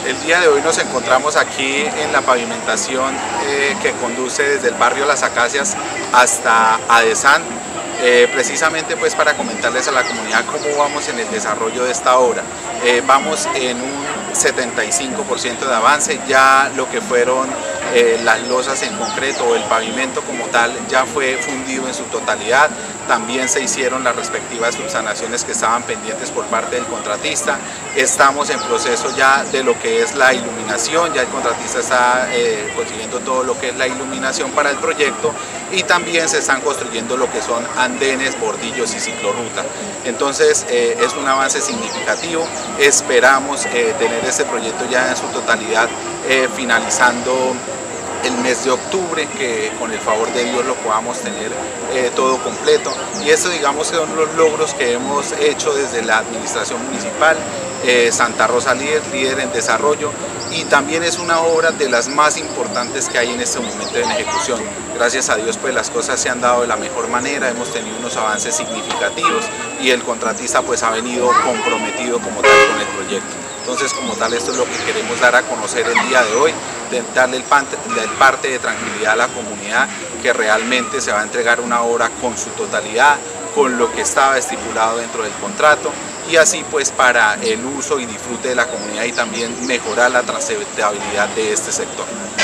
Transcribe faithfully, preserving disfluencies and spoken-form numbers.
El día de hoy nos encontramos aquí en la pavimentación eh, que conduce desde el barrio Las Acacias hasta Adesán, eh, precisamente pues para comentarles a la comunidad cómo vamos en el desarrollo de esta obra. Eh, vamos en un setenta y cinco por ciento de avance, ya lo que fueron eh, las losas en concreto o el pavimento como tal ya fue fundido en su totalidad. También se hicieron las respectivas subsanaciones que estaban pendientes por parte del contratista. Estamos en proceso ya de lo que es la iluminación, ya el contratista está eh, consiguiendo todo lo que es la iluminación para el proyecto, y también se están construyendo lo que son andenes, bordillos y ciclorruta. Entonces eh, es un avance significativo. Esperamos eh, tener este proyecto ya en su totalidad eh, finalizando el mes de octubre, que con el favor de Dios lo podamos tener eh, todo completo. Y esto, digamos, son los logros que hemos hecho desde la administración municipal. eh, Santa Rosa líder, líder en desarrollo, y también es una obra de las más importantes que hay en este momento en ejecución. Gracias a Dios pues las cosas se han dado de la mejor manera, hemos tenido unos avances significativos y el contratista pues ha venido comprometido como tal con el proyecto. Entonces, como tal, esto es lo que queremos dar a conocer el día de hoy, de darle el parte de tranquilidad a la comunidad, que realmente se va a entregar una obra con su totalidad, con lo que estaba estipulado dentro del contrato, y así pues para el uso y disfrute de la comunidad y también mejorar la transitabilidad de este sector.